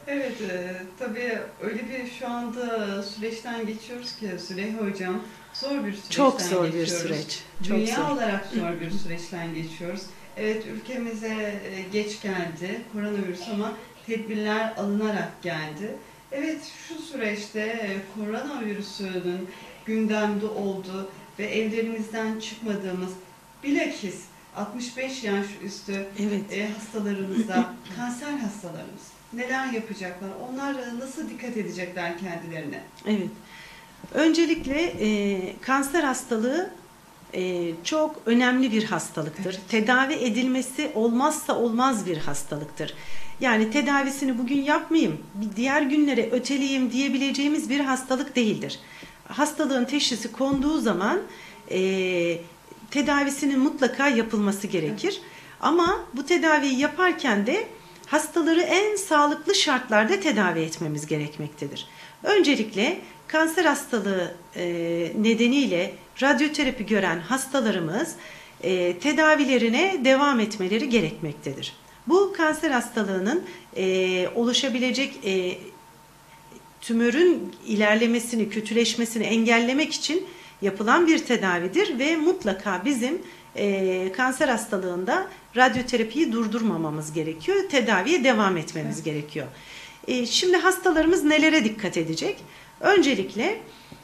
Evet, tabii öyle bir şu anda süreçten geçiyoruz ki Züleyha Hocam, zor bir Çok süreçten zor bir geçiyoruz. süreç. Çok Dünya zor. olarak zor bir süreçten geçiyoruz. Evet, ülkemize geç geldi koronavirüs ama tedbirler alınarak geldi. Evet, şu süreçte koronavirüsünün gündemde olduğu ve evlerimizden çıkmadığımız, bilakis 65 yaş üstü Evet. hastalarımıza, kanser hastalarımız neler yapacaklar? Onlar nasıl dikkat edecekler kendilerine? Evet. Öncelikle kanser hastalığı çok önemli bir hastalıktır. Evet. Tedavi edilmesi olmazsa olmaz bir hastalıktır. Yani tedavisini bugün yapmayayım, diğer günlere öteleyeyim diyebileceğimiz bir hastalık değildir. Hastalığın teşhisi konduğu zaman tedavisinin mutlaka yapılması gerekir. Ama bu tedaviyi yaparken de hastaları en sağlıklı şartlarda tedavi etmemiz gerekmektedir. Öncelikle kanser hastalığı nedeniyle radyoterapi gören hastalarımız tedavilerine devam etmeleri gerekmektedir. Bu kanser hastalığının oluşabilecek tümörün ilerlemesini, kötüleşmesini engellemek için yapılan bir tedavidir ve mutlaka bizim kanser hastalığında radyoterapiyi durdurmamamız gerekiyor. Tedaviye devam etmemiz gerekiyor. Şimdi hastalarımız nelere dikkat edecek? Öncelikle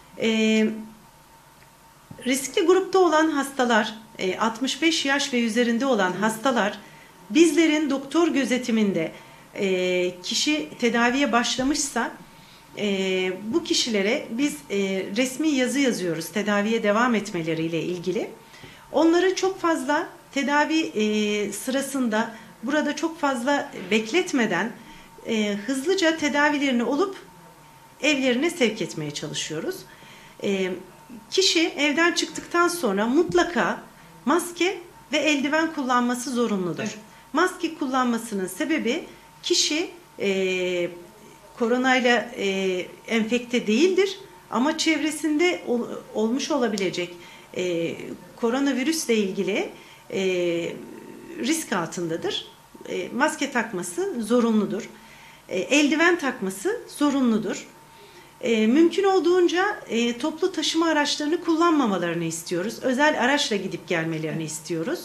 riskli grupta olan hastalar, 65 yaş ve üzerinde olan hastalar bizlerin doktor gözetiminde kişi tedaviye başlamışsa bu kişilere biz resmi yazı yazıyoruz tedaviye devam etmeleriyle ilgili. Onları çok fazla tedavi sırasında burada çok fazla bekletmeden hızlıca tedavilerini olup evlerine sevk etmeye çalışıyoruz. Kişi evden çıktıktan sonra mutlaka maske ve eldiven kullanması zorunludur. Evet. Maske kullanmasının sebebi kişi koronayla enfekte değildir ama çevresinde olmuş olabilecek koronavirüsle ilgili risk altındadır. Maske takması zorunludur. Eldiven takması zorunludur. Mümkün olduğunca toplu taşıma araçlarını kullanmamalarını istiyoruz. Özel araçla gidip gelmelerini istiyoruz.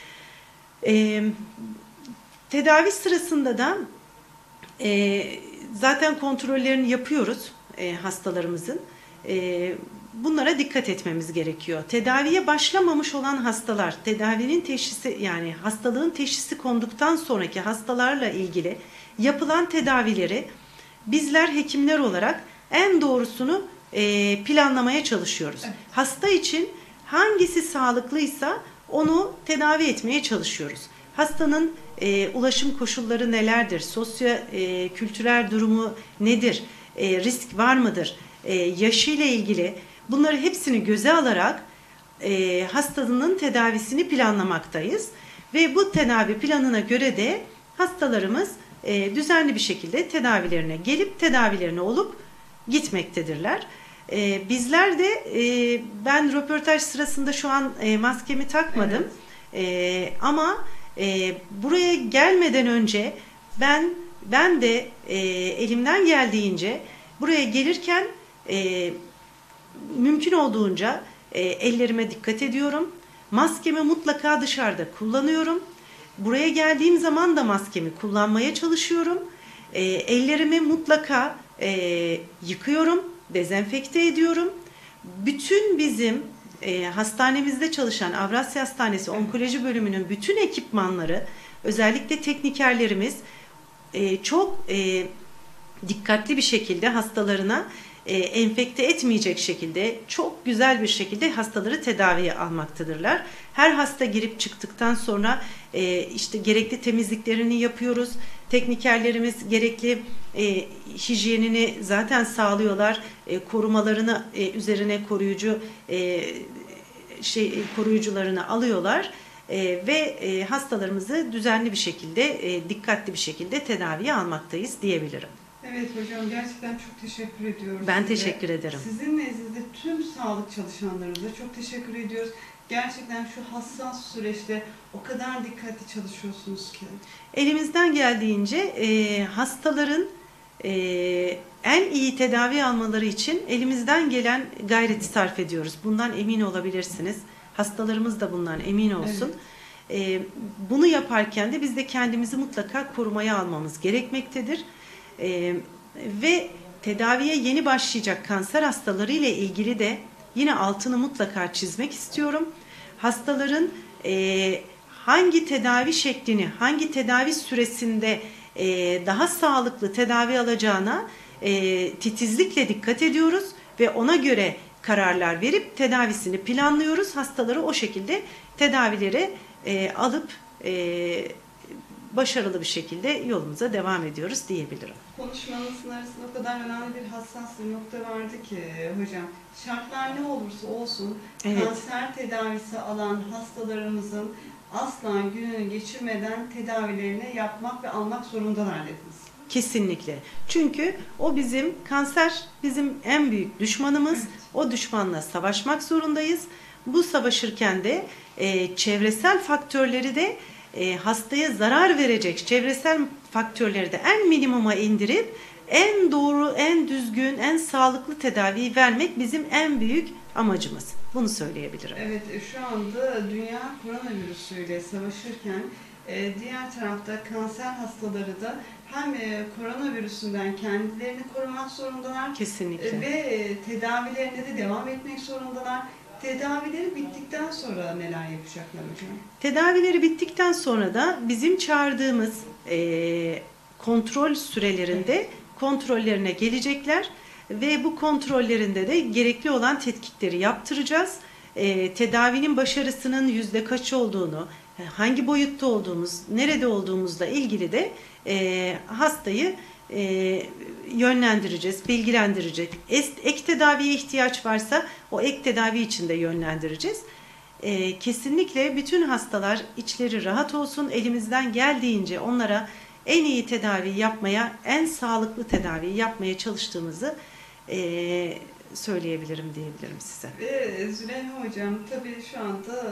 Tedavi sırasında da zaten kontrollerini yapıyoruz hastalarımızın. Bunlara dikkat etmemiz gerekiyor. Tedaviye başlamamış olan hastalar, tedavinin teşhisi yani hastalığın teşhisi konduktan sonraki hastalarla ilgili yapılan tedavileri bizler hekimler olarak en doğrusunu planlamaya çalışıyoruz. Evet. Hasta için hangisi sağlıklıysa onu tedavi etmeye çalışıyoruz. Hastanın ulaşım koşulları nelerdir? Sosyo-kültürel durumu nedir? Risk var mıdır? Yaşıyla ilgili bunları hepsini göze alarak hastanın tedavisini planlamaktayız. Ve bu tedavi planına göre de hastalarımız düzenli bir şekilde tedavilerine gelip tedavilerini olup gitmektedirler. Bizler de ben röportaj sırasında şu an maskemi takmadım. Evet. Ama buraya gelmeden önce ben de elimden geldiğince buraya gelirken mümkün olduğunca ellerime dikkat ediyorum. Maskemi mutlaka dışarıda kullanıyorum. Buraya geldiğim zaman da maskemi kullanmaya çalışıyorum. Ellerimi mutlaka yıkıyorum, dezenfekte ediyorum. Bütün bizim hastanemizde çalışan Avrasya Hastanesi Onkoloji Bölümünün bütün ekipmanları, özellikle teknikerlerimiz çok dikkatli bir şekilde hastalarına enfekte etmeyecek şekilde çok güzel bir şekilde hastaları tedaviye almaktadırlar. Her hasta girip çıktıktan sonra işte gerekli temizliklerini yapıyoruz. Teknikerlerimiz gerekli hijyenini zaten sağlıyorlar. Korumalarını üzerine koruyucularını alıyorlar. Ve hastalarımızı düzenli bir şekilde, dikkatli bir şekilde tedaviye almaktayız diyebilirim. Evet hocam, gerçekten çok teşekkür ediyoruz Ben size. teşekkür ederim. Sizin nezdinizde tüm sağlık çalışanlarımıza çok teşekkür ediyoruz. Gerçekten şu hassas süreçte o kadar dikkatli çalışıyorsunuz ki. Elimizden geldiğince hastaların en iyi tedavi almaları için elimizden gelen gayreti sarf ediyoruz. Bundan emin olabilirsiniz. Hastalarımız da bundan emin olsun. Bunu yaparken de biz de kendimizi mutlaka korumaya almamız gerekmektedir. Ve tedaviye yeni başlayacak kanser hastaları ile ilgili de yine altını mutlaka çizmek istiyorum. Hastaların hangi tedavi şeklini, hangi tedavi süresinde daha sağlıklı tedavi alacağına titizlikle dikkat ediyoruz ve ona göre kararlar verip tedavisini planlıyoruz. Hastaları o şekilde tedavileri alıp başarılı bir şekilde yolumuza devam ediyoruz diyebilirim. Konuşmanızın arasında o kadar önemli bir hassas bir nokta vardı ki hocam. Şartlar ne olursa olsun kanser tedavisi alan hastalarımızın asla gününü geçirmeden tedavilerini yapmak ve almak zorundalar dediniz. Kesinlikle. Çünkü o kanser bizim en büyük düşmanımız. Evet. O düşmanla savaşmak zorundayız. Bu savaşırken de çevresel faktörleri de hastaya zarar verecek çevresel faktörleri de en minimuma indirip en doğru, en düzgün, en sağlıklı tedaviyi vermek bizim en büyük amacımız. Bunu söyleyebilirim. Evet, şu anda dünya koronavirüsüyle savaşırken diğer tarafta kanser hastaları da hem koronavirüsünden kendilerini korumak zorundalar. Kesinlikle. Ve tedavilerine de devam etmek zorundalar. Tedavileri bittikten sonra neler yapacaklar hocam? Tedavileri bittikten sonra da bizim çağırdığımız kontrol sürelerinde kontrollerine gelecekler ve bu kontrollerinde de gerekli olan tetkikleri yaptıracağız. Tedavinin başarısının yüzde kaç olduğunu, hangi boyutta olduğumuz, nerede olduğumuzla ilgili de hastayı yönlendireceğiz, bilgilendireceğiz. Ek tedaviye ihtiyaç varsa o ek tedavi için de yönlendireceğiz. Kesinlikle bütün hastalar içleri rahat olsun, elimizden geldiğince onlara en iyi tedavi yapmaya, en sağlıklı tedavi yapmaya çalıştığımızı söyleyebilirim diyebilirim size. Ve Züleyha Hocam tabii şu anda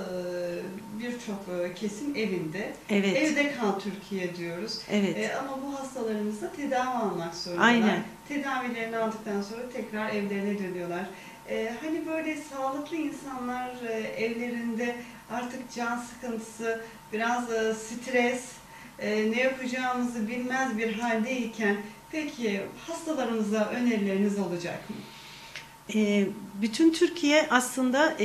birçok kesim evinde. Evet. Evde kal Türkiye diyoruz. Evet. Ama bu hastalarımızda tedavi almak zorundalar. Aynen. Tedavilerini aldıktan sonra tekrar evlerine dönüyorlar. Hani böyle sağlıklı insanlar evlerinde artık can sıkıntısı, biraz stres, ne yapacağımızı bilmez bir haldeyken peki hastalarımıza önerileriniz olacak mı? Bütün Türkiye aslında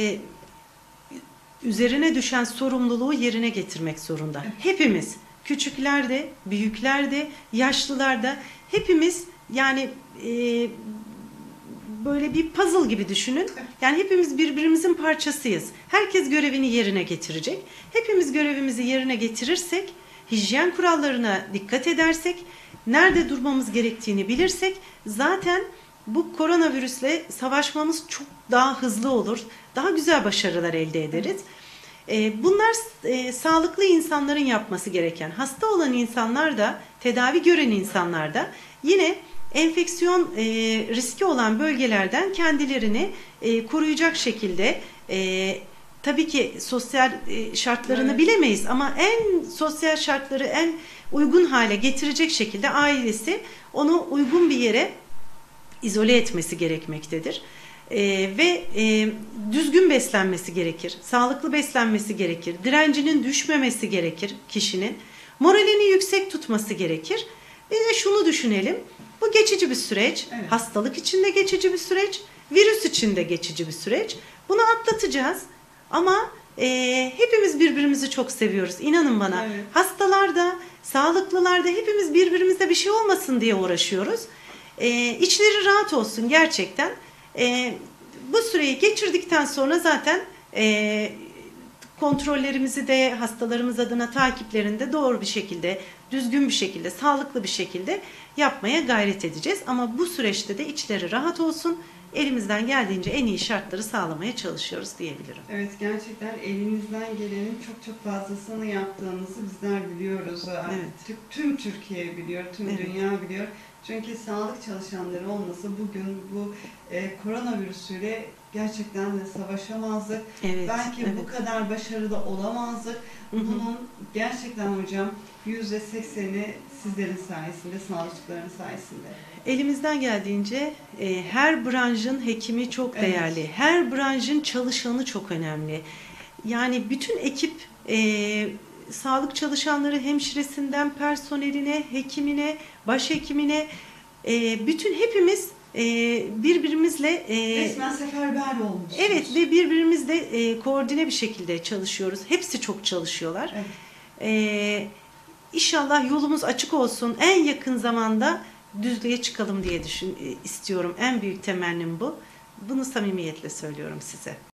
üzerine düşen sorumluluğu yerine getirmek zorunda. Evet. Hepimiz, küçükler de, büyükler de, yaşlılar da, hepimiz yani böyle bir puzzle gibi düşünün. Yani hepimiz birbirimizin parçasıyız. Herkes görevini yerine getirecek. Hepimiz görevimizi yerine getirirsek, hijyen kurallarına dikkat edersek, nerede durmamız gerektiğini bilirsek zaten bu koronavirüsle savaşmamız çok daha hızlı olur. Daha güzel başarılar elde ederiz. Bunlar sağlıklı insanların yapması gereken. Hasta olan insanlar da, tedavi gören insanlar da yine enfeksiyon riski olan bölgelerden kendilerini koruyacak şekilde tabii ki sosyal şartlarını bilemeyiz ama en sosyal şartları en uygun hale getirecek şekilde ailesi onu uygun bir yere izole etmesi gerekmektedir. Ve düzgün beslenmesi gerekir. Sağlıklı beslenmesi gerekir. Direncinin düşmemesi gerekir kişinin. Moralini yüksek tutması gerekir. Bir de şunu düşünelim. Bu geçici bir süreç. Evet. Hastalık için de geçici bir süreç. Virüs için de geçici bir süreç. Bunu atlatacağız. Ama hepimiz birbirimizi çok seviyoruz. İnanın bana. Evet. Hastalar da, sağlıklılar da hepimiz birbirimizde bir şey olmasın diye uğraşıyoruz. İçleri rahat olsun gerçekten. Bu süreyi geçirdikten sonra zaten kontrollerimizi de hastalarımız adına takiplerinde doğru bir şekilde, düzgün bir şekilde, sağlıklı bir şekilde yapmaya gayret edeceğiz. Ama bu süreçte de içleri rahat olsun. Elimizden geldiğince en iyi şartları sağlamaya çalışıyoruz diyebilirim. Evet, gerçekten elimizden gelenin çok çok fazlasını yaptığımızı bizler biliyoruz. Evet. Tüm Türkiye biliyor, tüm dünya biliyor. Çünkü sağlık çalışanları olmasa bugün bu koronavirüsüyle gerçekten de savaşamazdık. Evet, Belki evet. bu kadar başarılı olamazdık. Hı hı. Bunun gerçekten hocam %80'i sizlerin sayesinde, sağlıkçıların sayesinde. Elimizden geldiğince her branşın hekimi çok Evet. değerli. Her branşın çalışanı çok önemli. Yani bütün ekip sağlık çalışanları, hemşiresinden personeline, hekimine, başhekimine, bütün hepimiz birbirimizle Resmen seferber olmuşsunuz. evet ve birbirimizle koordine bir şekilde çalışıyoruz. Hepsi çok çalışıyorlar. Evet. İnşallah yolumuz açık olsun. En yakın zamanda düzlüğe çıkalım diye istiyorum. En büyük temennim bu. Bunu samimiyetle söylüyorum size.